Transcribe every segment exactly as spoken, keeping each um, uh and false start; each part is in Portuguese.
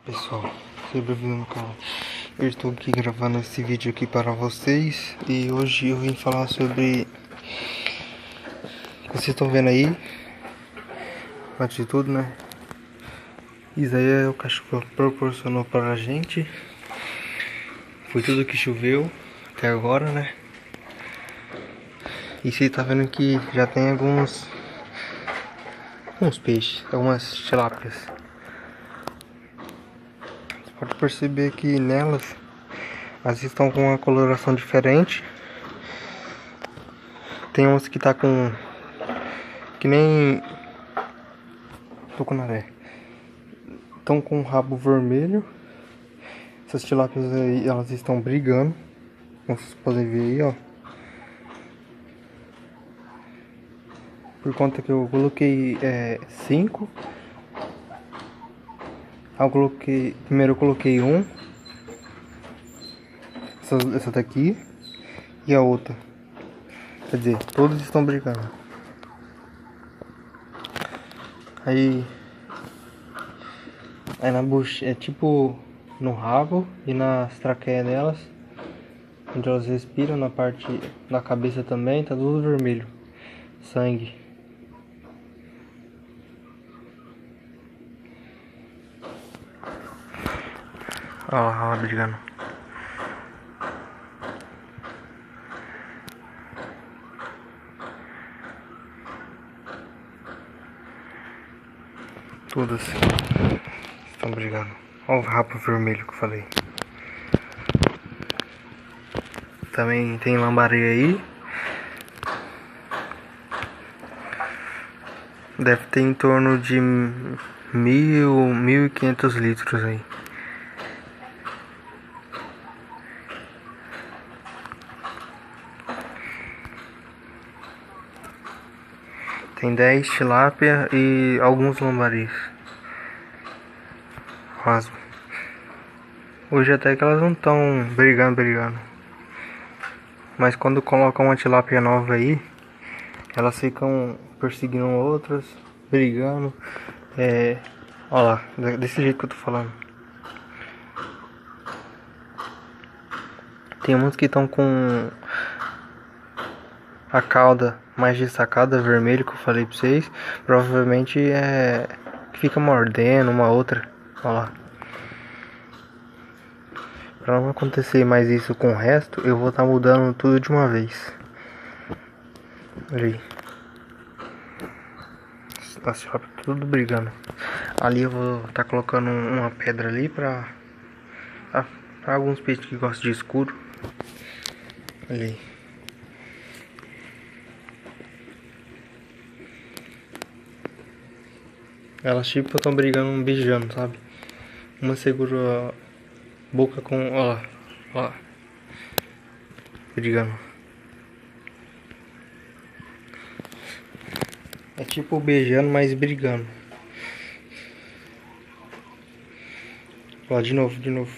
Pessoal, seja bem-vindo no canal. Eu estou aqui gravando esse vídeo aqui para vocês e hoje eu vim falar sobre, vocês estão vendo aí, antes de tudo, né? Isso aí é o cachorro proporcionou para a gente. Foi tudo que choveu até agora, né? E você tá vendo que já tem alguns alguns peixes, algumas tilápias. Você pode perceber que nelas elas estão com uma coloração diferente. Tem umas que tá com que nem tucunaré, estão com o rabo vermelho. Essas tilápias aí, elas estão brigando, como vocês podem ver aí, ó. Por conta que eu coloquei é, cinco. Eu coloquei, primeiro eu coloquei um, essa, essa daqui e a outra. Quer dizer, todos estão brigando. Aí, aí na bucha, é tipo no rabo e nas traqueias delas, onde elas respiram, na parte da cabeça também, tá tudo vermelho, sangue. Olha lá, olha lá brigando. Todas estão brigando. Olha o rabo vermelho que eu falei. Também tem lambareia aí. Deve ter em torno de mil, mil e quinhentos litros aí. Tem dez tilápia e alguns lambaris. Rasgo. Hoje até que elas não estão brigando, brigando. Mas quando colocam uma tilápia nova aí, elas ficam perseguindo outras, brigando. É, olha lá, desse jeito que eu tô falando. Tem uns que estão com a cauda mais destacada, vermelho, que eu falei pra vocês. Provavelmente é que fica mordendo uma outra. Olha lá. Pra não acontecer mais isso com o resto, eu vou estar tá mudando tudo de uma vez. Olha aí. Tá tudo brigando. Ali eu vou estar tá colocando uma pedra ali pra, pra, pra alguns peixes que gostam de escuro. Olha aí. Elas tipo estão brigando, beijando, sabe? Uma segura a boca com... Olha lá, olha lá. Brigando. É tipo beijando, mas brigando. Ó, de novo, de novo.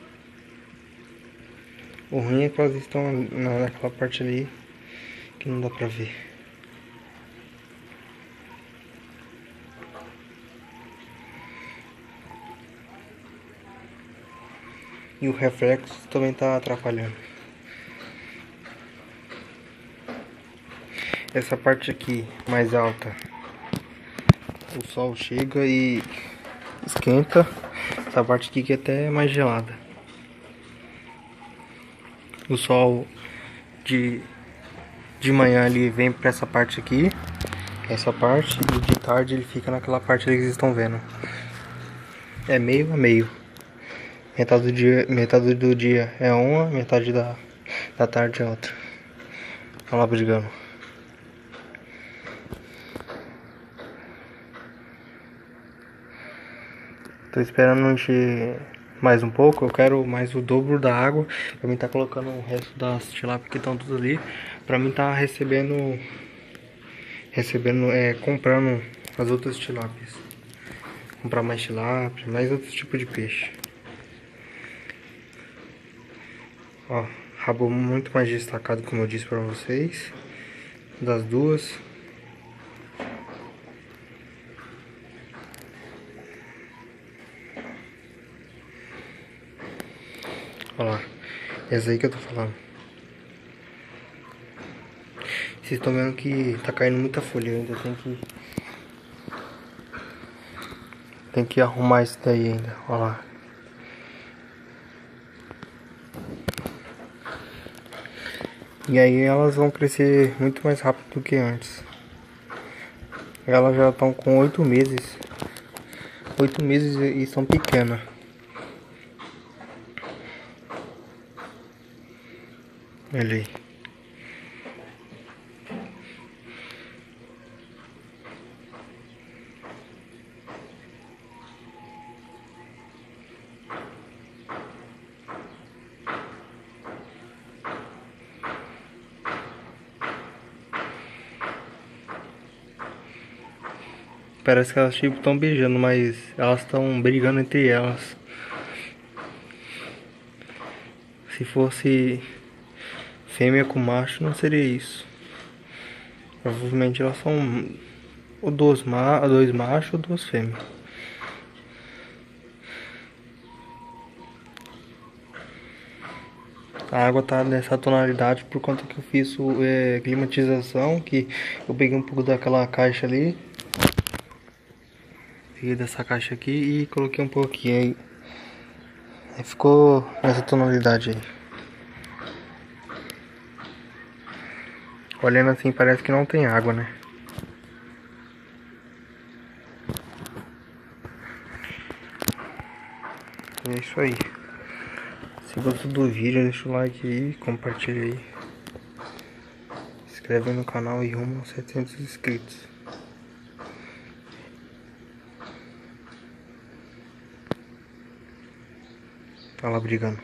O ruim é que elas estão naquela parte ali que não dá pra ver. E o reflexo também tá atrapalhando. Essa parte aqui mais alta, o sol chega e esquenta. Essa parte aqui que é até mais gelada. O sol de, de manhã ele vem pra essa parte aqui, essa parte, e de tarde ele fica naquela parte ali que vocês estão vendo. É meio a meio. Metade do dia, metade do dia é uma, metade da, da tarde é outra. Olha lá brigando. Tô esperando encher mais um pouco. Eu quero mais o dobro da água pra mim tá colocando o resto das tilápias que estão tudo ali, pra mim tá recebendo recebendo é comprando as outras tilápias, comprar mais tilápia, mais outros tipos de peixe. Ó, rabo muito mais destacado, como eu disse pra vocês, das duas. Olha lá. Essa aí que eu tô falando. Vocês estão vendo que tá caindo muita folha. Eu ainda tenho que... Tem que arrumar isso daí ainda. Olha lá. E aí elas vão crescer muito mais rápido do que antes. Elas já estão com oito meses. Oito meses e são pequenas. Olha aí. Parece que elas tipo estão beijando, mas elas estão brigando entre elas. Se fosse fêmea com macho, não seria isso. Provavelmente elas são ou dois, ma dois machos ou duas fêmeas. A água tá nessa tonalidade por conta que eu fiz o, é, climatização, que eu peguei um pouco daquela caixa ali. Peguei dessa caixa aqui e coloquei um pouco aqui. Aí, aí ficou nessa tonalidade aí. Olhando assim parece que não tem água, né? É isso aí. Se gostou do vídeo, deixa o like aí, compartilha aí. Se inscreve no canal e rumo aos setecentos inscritos. Tá lá brigando.